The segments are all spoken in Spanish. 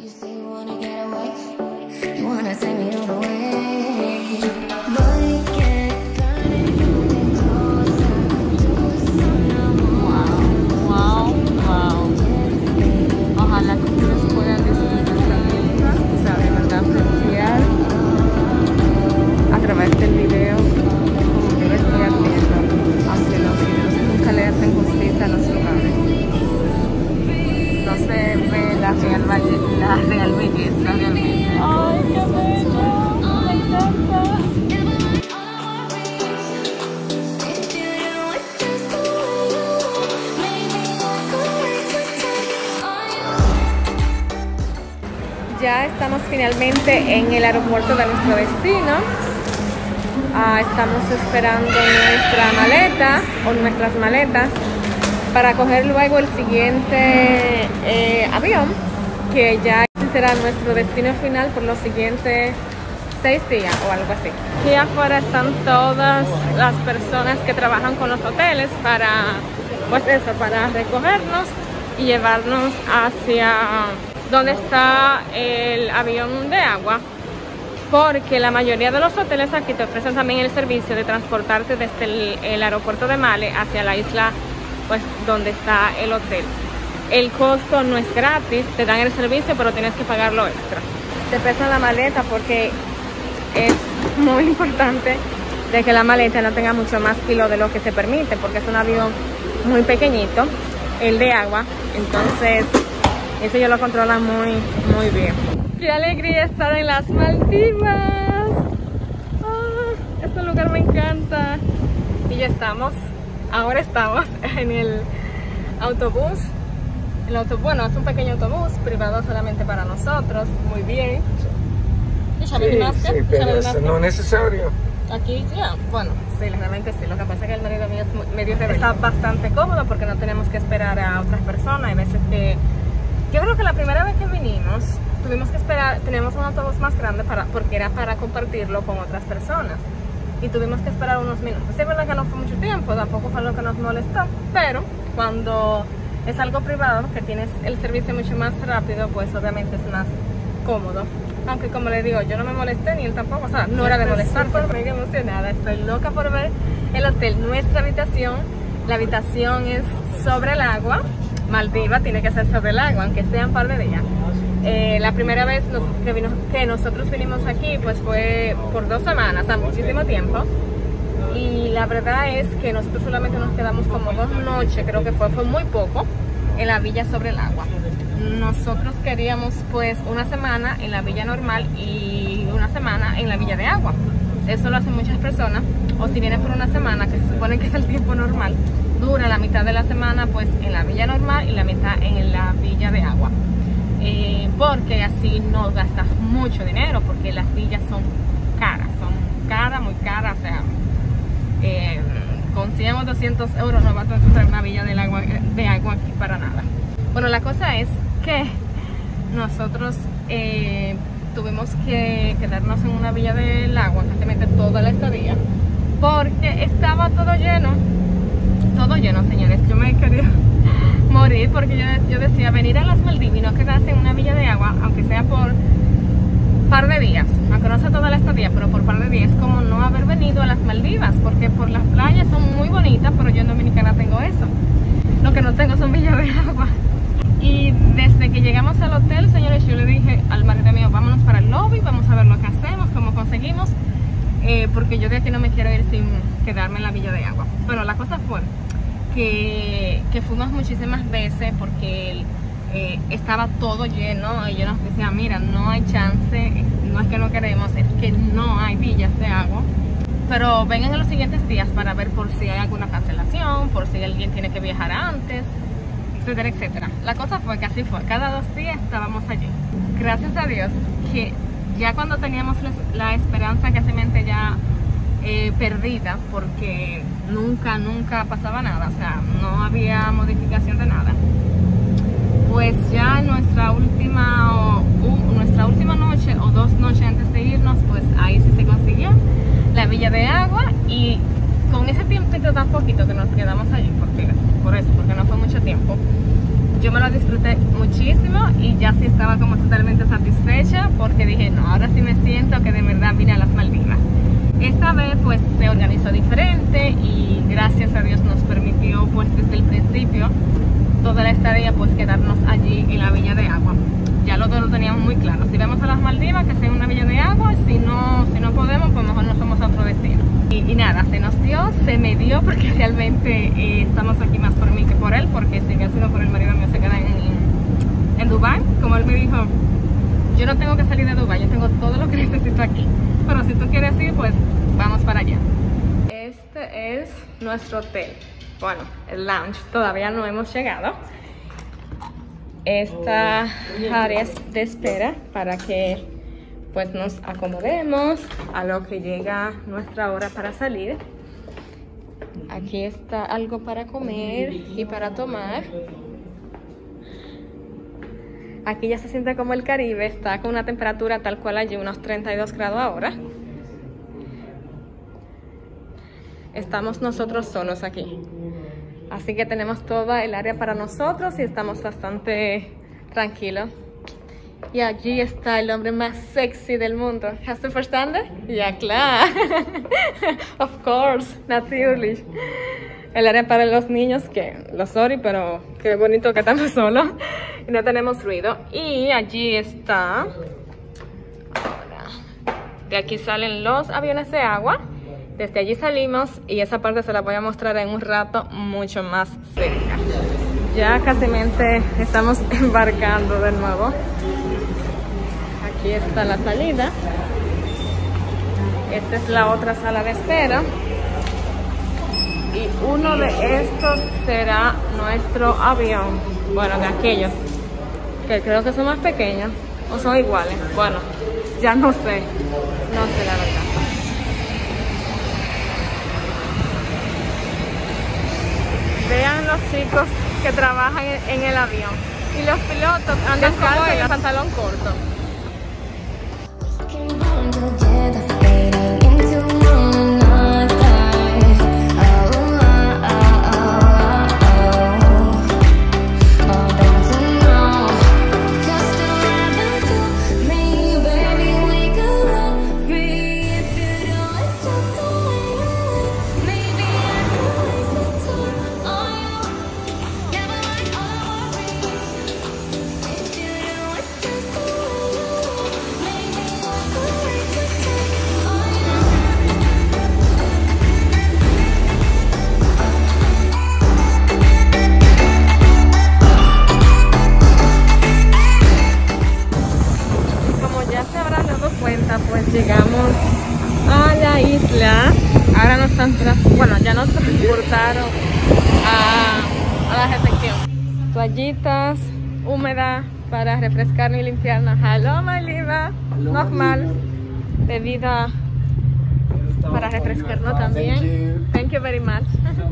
Ojalá que ustedes puedan disfrutar esta vista, o sea, de verdad apreciar a través del video como yo lo estoy haciendo, aunque los videos nunca le hacen justicia a los lugares. No se ve la real belleza realmente. ¡Ay, qué bello! ¡Me encanta! Ya estamos finalmente en el aeropuerto de nuestro destino. Estamos esperando nuestra maleta o nuestras maletas para coger luego el siguiente avión, que ya será nuestro destino final por los siguientes 6 días o algo así. Aquí afuera están todas las personas que trabajan con los hoteles para, pues eso, para recogernos y llevarnos hacia donde está el avión de agua, porque la mayoría de los hoteles aquí te ofrecen también el servicio de transportarte desde el aeropuerto de Male hacia la isla, pues donde está el hotel. El costo no es gratis, te dan el servicio, pero tienes que pagarlo extra. Te pesan la maleta porque es muy importante de que la maleta no tenga mucho más kilo de lo que se permite, porque es un avión muy pequeñito, el de agua, entonces eso ya lo controlan muy bien. ¡Qué alegría estar en las Maldivas! Este lugar me encanta. Y ya estamos, ahora estamos en el autobús. Bueno, es un pequeño autobús privado solamente para nosotros. Muy bien. Sí, pero eso no es necesario. Aquí ya, bueno, sí, realmente sí. Lo que pasa es que el marido mío es medio rebelde. Está bastante cómodo porque no tenemos que esperar a otras personas. Hay veces que... Yo creo que la primera vez que vinimos tuvimos que esperar, teníamos un autobús más grande porque era para compartirlo con otras personas y tuvimos que esperar unos minutos. Sí, es verdad que no fue mucho tiempo, tampoco fue lo que nos molestó, pero cuando es algo privado, que tienes el servicio mucho más rápido, pues obviamente es más cómodo. Aunque como le digo, yo no me molesté ni él tampoco, o sea, no era de molestar, pero estoy emocionada, estoy loca por ver el hotel. Nuestra habitación, la habitación es sobre el agua. Maldiva tiene que ser sobre el agua, aunque sea un par de días. La primera vez que nosotros vinimos aquí, pues fue por 2 semanas, o sea, muchísimo tiempo. Y la verdad es que nosotros solamente nos quedamos como 2 noches, creo que fue muy poco, en la villa sobre el agua. Nosotros queríamos pues 1 semana en la villa normal y 1 semana en la villa de agua. Eso lo hacen muchas personas, o si vienen por 1 semana, que se supone que es el tiempo normal, dura la mitad de la semana pues en la villa normal y la mitad en la villa de agua, porque así no gastas mucho dinero, porque las villas son caras, muy caras, o sea, con 100 o 200 euros no vas a encontrar una villa de agua aquí para nada. Bueno, la cosa es que nosotros tuvimos que quedarnos en una villa del agua casi toda la estadía, porque estaba todo lleno, señores. Yo me quería morir porque yo decía venir a las Maldivas y no quedarse en una villa de agua, aunque sea por par de días, aunque no sea toda la estadía, pero por par de días, como no haber venido a las Maldivas, porque por las playas son muy bonitas, pero yo en Dominicana tengo eso. Lo que no tengo son villas de agua. Y desde que llegamos al hotel, señores, yo le dije al marido mío, vámonos para el lobby, vamos a ver lo que hacemos, cómo conseguimos, porque yo de aquí no me quiero ir sin quedarme en la villa de agua. Bueno, la cosa fue que fuimos muchísimas veces porque estaba todo lleno y yo nos decía, mira, no hay chance, no es que no queremos, es que no hay villas de agua. Pero vengan en los siguientes días para ver por si hay alguna cancelación, por si alguien tiene que viajar antes, etcétera, etcétera. La cosa fue que así fue, cada 2 días estábamos allí. Gracias a Dios que ya cuando teníamos la esperanza casi ya perdida, porque nunca pasaba nada, o sea, no había modificación de nada, pues ya en nuestra última noche o 2 noches antes de irnos, pues ahí sí se consiguió la villa de agua, y con ese tiempito tan poquito que nos quedamos allí, porque no fue mucho tiempo, yo me lo disfruté muchísimo y ya sí estaba como totalmente satisfecha porque dije, no, ahora sí me siento que de verdad vine a las Maldivas. Esta vez pues se organizó diferente y gracias a Dios nos permitió pues desde el principio toda la estadía pues quedarnos allí en la Villa de Agua. Ya lo teníamos muy claro, si vamos a las Maldivas que sea una Villa de Agua, si no podemos pues mejor nos vamos a otro destino. Y nada, se nos dio, se me dio porque realmente estamos aquí más por mí que por él, porque si hubiera sido por el marido mío se queda en Dubái. Como él me dijo, yo no tengo que salir de Dubái, yo tengo todo lo que necesito aquí, pero si tú quieres ir pues vamos para allá. Este es nuestro hotel, bueno, el lounge, todavía no hemos llegado. Esta área de espera para que pues nos acomodemos a lo que llega nuestra hora para salir. Aquí está algo para comer y para tomar. Aquí ya se siente como el Caribe, está con una temperatura tal cual allí, unos 32 grados ahora. Estamos nosotros solos aquí. Así que tenemos toda el área para nosotros y estamos bastante tranquilos. Y allí está el hombre más sexy del mundo. ¿Hast du verstanden? Ja, klar. Of course, natürlich. El área para los niños, que lo sorry, pero qué bonito que estamos solos y no tenemos ruido. Y allí está. Ahora, de aquí salen los aviones de agua. Desde allí salimos y esa parte se la voy a mostrar en un rato mucho más cerca. Ya casi estamos embarcando de nuevo. Aquí está la salida. Esta es la otra sala de espera. Y uno de estos será nuestro avión. Bueno, de aquellos que creo que son más pequeños o son iguales. Bueno, ya no sé. No sé la verdad. Vean los chicos que trabajan en el avión. Y los pilotos andan como en el pantalón corto. Pues llegamos a la isla. Ahora nos ya nos transportaron a la recepción. Toallitas húmedas para refrescarnos y limpiarnos. Hello, my liva. Normal. Bebida para refrescarnos también. Thank you very much.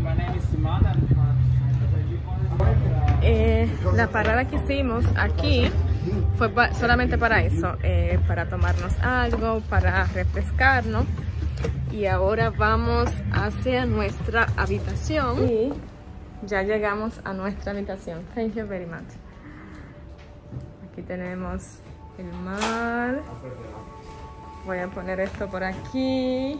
La parada que hicimos aquí fue solamente para eso, para tomarnos algo, para refrescarnos. Y ahora vamos hacia nuestra habitación. Y ya llegamos a nuestra habitación. Thank you very much. Aquí tenemos el mar. Voy a poner esto por aquí.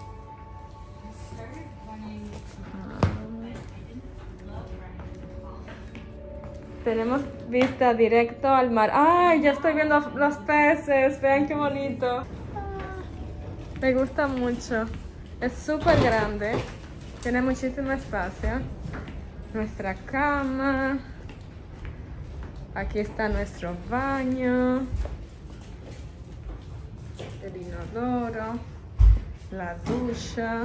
Tenemos vista directo al mar. ¡Ay! Ya estoy viendo los peces. Vean qué bonito. Me gusta mucho. Es súper grande. Tiene muchísimo espacio. Nuestra cama. Aquí está nuestro baño. El inodoro. La ducha.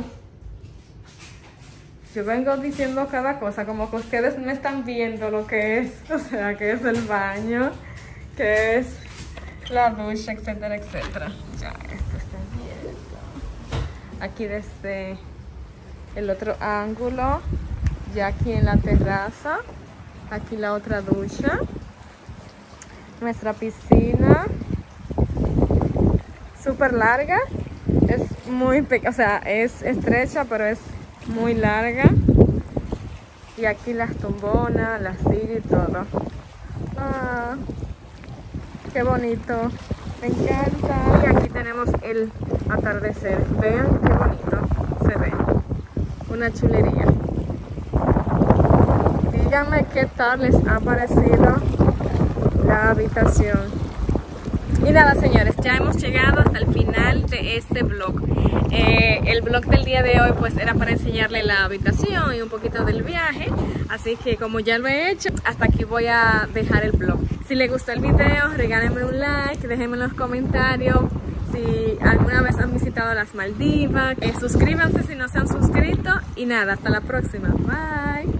Yo vengo diciendo cada cosa, como que ustedes no están viendo lo que es, o sea, que es el baño, que es la ducha, etcétera, etcétera. Ya, esto está abierto. Aquí desde el otro ángulo, ya aquí en la terraza, aquí la otra ducha, nuestra piscina, súper larga, es muy pequeña, o sea, es estrecha, pero es muy larga. Y aquí las tumbonas, la silla y todo. qué bonito. Me encanta. Y aquí tenemos el atardecer. Vean qué bonito se ve. Una chulería. Díganme qué tal les ha parecido la habitación. Y nada, señores, ya hemos llegado hasta el final de este vlog. El vlog del día de hoy pues era para enseñarle la habitación y un poquito del viaje. Así que como ya lo he hecho, hasta aquí voy a dejar el vlog. Si les gustó el video, regálenme un like, déjenme en los comentarios si alguna vez han visitado las Maldivas. Suscríbanse si no se han suscrito. Y nada, hasta la próxima. Bye.